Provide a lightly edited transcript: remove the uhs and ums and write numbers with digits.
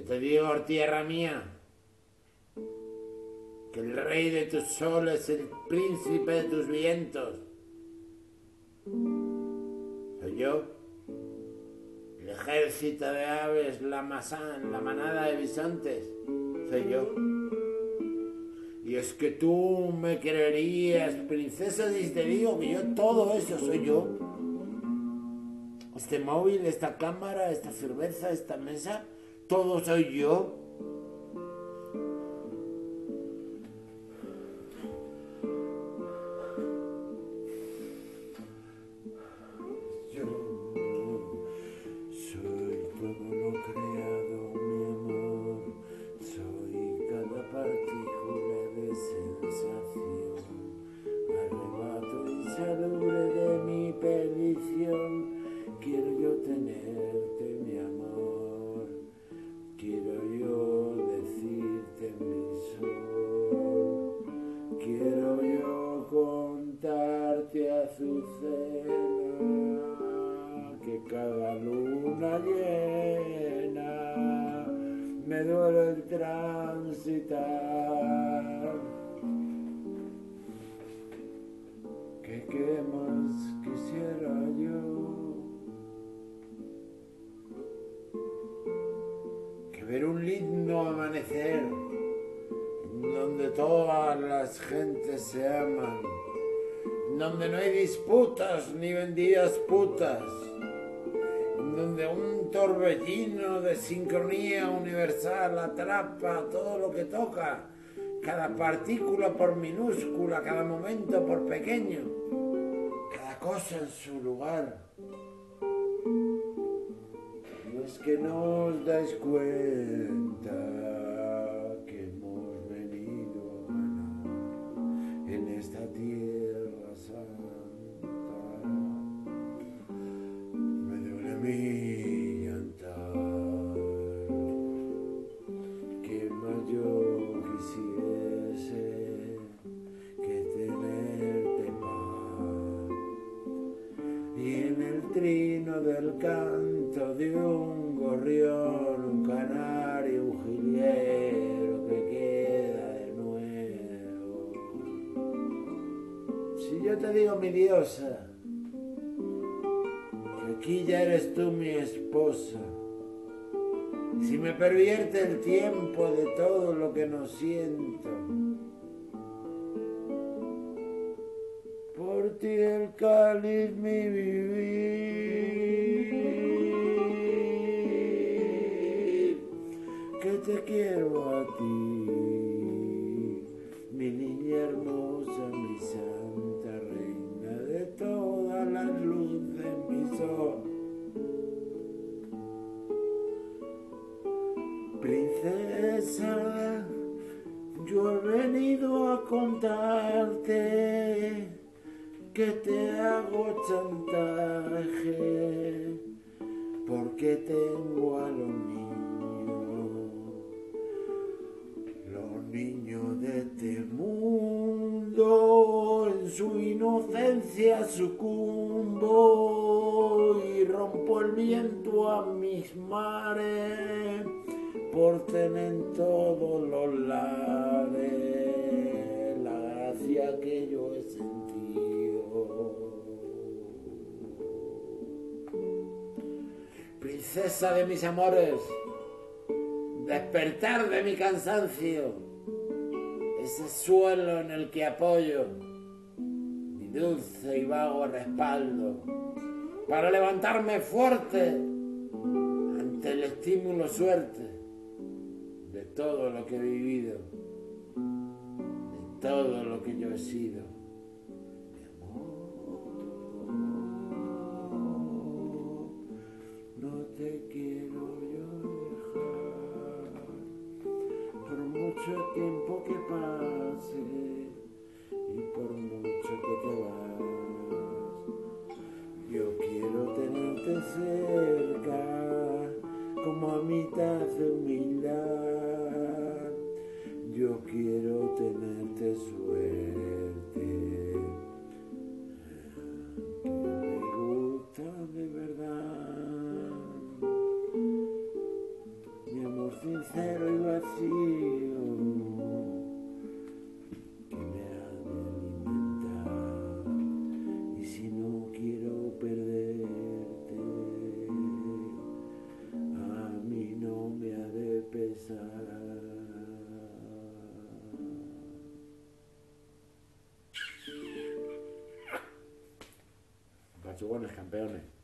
te digo, tierra mía, que el rey de tus soles, el príncipe de tus vientos, soy yo, el ejército de aves, la manada de bisontes, soy yo. Y es que tú me creerías princesa si te digo que yo todo eso soy yo. Este móvil, esta cámara, esta cerveza, esta mesa, todo soy yo. Yo soy todo lo creado, mi amor. Soy cada partícula de sensación, arrebato insalubre de mi perdición. Quiero yo tenerte, mi amor. Quiero yo decirte mi sol. Quiero yo contarte, Azucena, que cada luna llena me duele el transitar. Que qué más quisiera yo que ver un lindo amanecer en donde todas las gentes se aman, en donde no hay disputas ni vendidas putas, en donde un torbellino de sincronía universal atrapa todo lo que toca, cada partícula por minúscula, cada momento por pequeño, cada cosa en su lugar. No es que no os dais cuenta que hemos venido a ganar en esta tierra santa. Me duele mi llantar, que más yo quisiese que tenerte paz. Y en el trino del canto de un gorrión, un canario, un jilguero que queda de nuevo. Si yo te digo, mi diosa, que aquí ya eres tú mi esposa, y si me pervierte el tiempo de todo lo que no siento, por ti el cáliz mi vivir, que te quiero a ti, mi niña hermosa, mi santa reina de todas las luces, mi sol. Princesa, yo he venido a contarte que te hago chantaje, porque tengo a los niños de este mundo, en su inocencia sucumbo y rompo el viento a mis mares, por tener en todos los lares la gracia que yo he sentido. Princesa de mis amores, despertar de mi cansancio, ese suelo en el que apoyo mi dulce y vago respaldo, para levantarme fuerte ante el estímulo suerte de todo lo que he vivido, de todo lo que yo he sido. Mi amor, no te quiero yo dejar, por mucho tiempo que pase y por mucho que te vas. Yo quiero tenerte cerca, como a mitad de humildad. Yo quiero tenerte suerte, que me gusta de verdad. Mi amor sincero negro y vacío que me ha de alimentar. Y si no quiero perderte, a mí no me ha de pesar. Pachugones, campeones.